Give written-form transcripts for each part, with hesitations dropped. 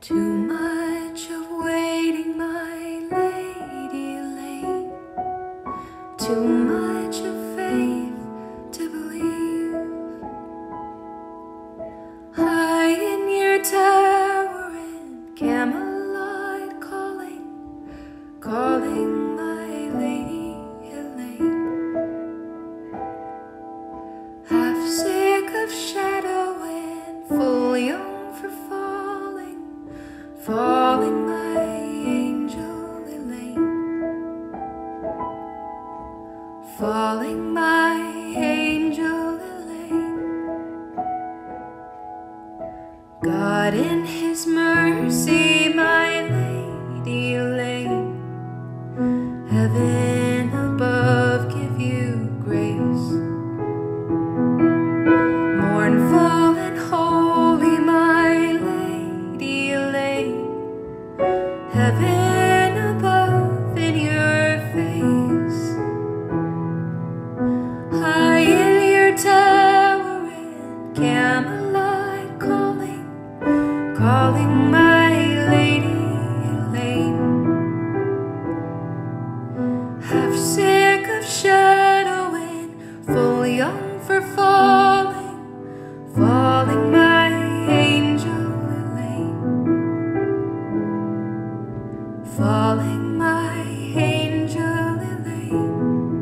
Too much of waiting, my lady Elaine. Too much of faith to believe. High in your tower in Camelot, calling my lady Elaine. Half sick of shadow and full young for falling my angel Elaine. Falling my angel Elaine. God in his mercy, my lady Elaine. Heaven above give you grace. Mournful and holy, my lady Elaine. Heaven above in your face. High in your tower in Camelot, calling my lady Elaine. Half sick of shadow and full young for falling my angel Elaine. Falling my angel Elaine.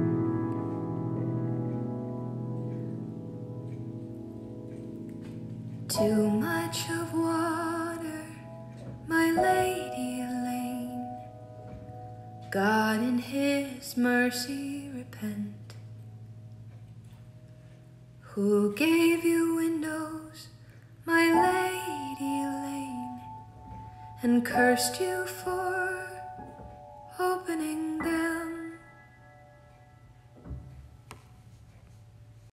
Too much of water, my lady Elaine. God in his mercy repent. Who gave you windows, my lady Elaine, and cursed you for